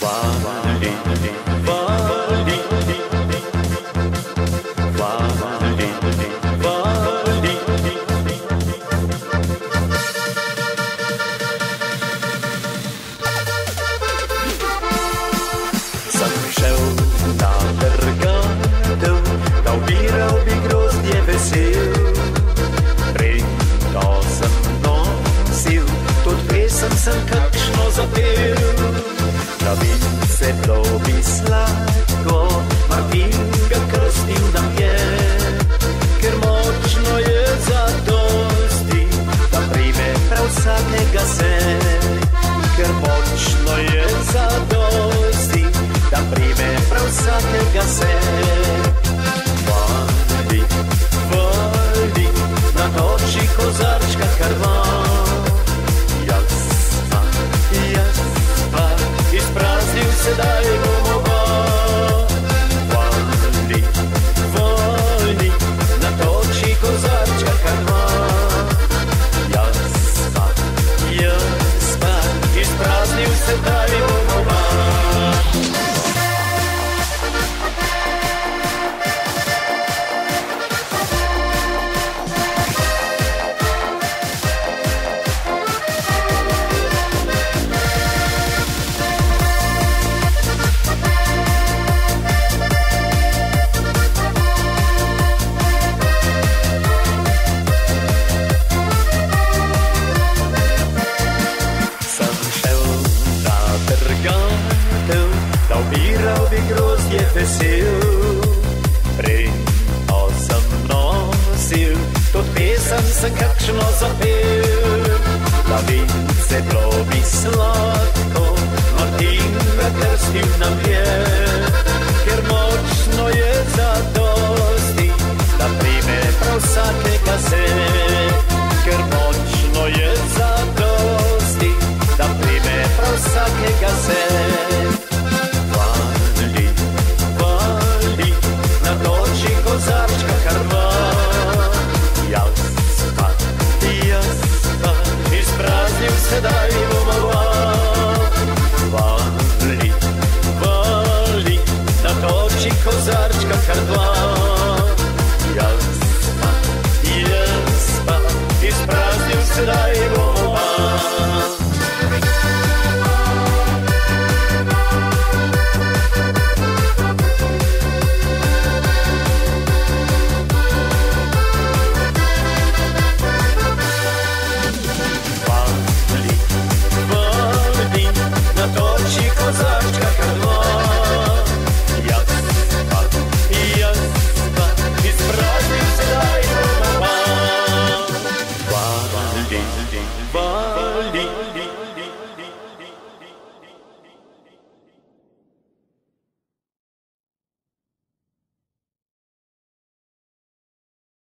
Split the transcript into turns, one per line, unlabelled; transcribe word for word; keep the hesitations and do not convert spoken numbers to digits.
Valdi, Valdi, Valdi, Valdi. Sam šel na trgatev, da ubiral bi grozdje vesel. Preden sem nosil, tudi pesem sem kakšno zapel. Pravice plovi sladko, Martin ga krstil nam je, ker močno je zadosti, da prime prav vsakega se. Ker močno je zadosti, da prime prav vsakega se. Valdi, valdi, natoči kozarčka karva. Izpraznil sedaj bomo ga. Valdi, valdi, natoči kozarčka karva. Jaz pa, jaz pa, izpraznil sedaj bomo ga. Da ubiral bi grozdje vesel. Preden sem nosil, tudi pesem sem kakšno zapel. Lavince plovi sladko, Martin ga krstil nam je, ker močno je zadosti, da prime prav vsakega se. Ker močno je zadosti, da prime prav vsakega se. Valdi, valdi, natoči kozarčka karva. Jaz pa, jaz pa, izpraznil sedaj bomo ga. Valdi, valdi, natoči kozarčka karva. Jaz pa, jaz pa, izpraznil sedaj bomo ga. Valdi,